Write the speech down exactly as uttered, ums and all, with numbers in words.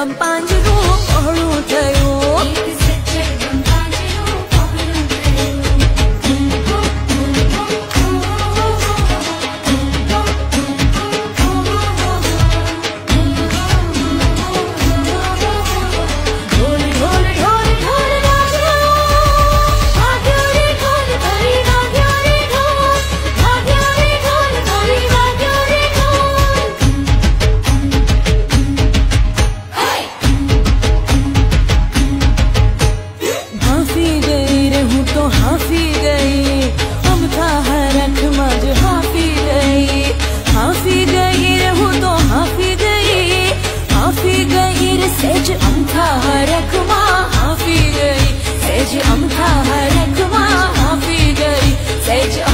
पंपांजरू पहड़ू थयो हाफी गई अमथा हरख मज हाफी गई हाफी गई रहूं तो हाफी गई हाफी गई रे सेज अमथा हरख मां हाफी गई सेज अमथा हरख मां हाफी गई सेज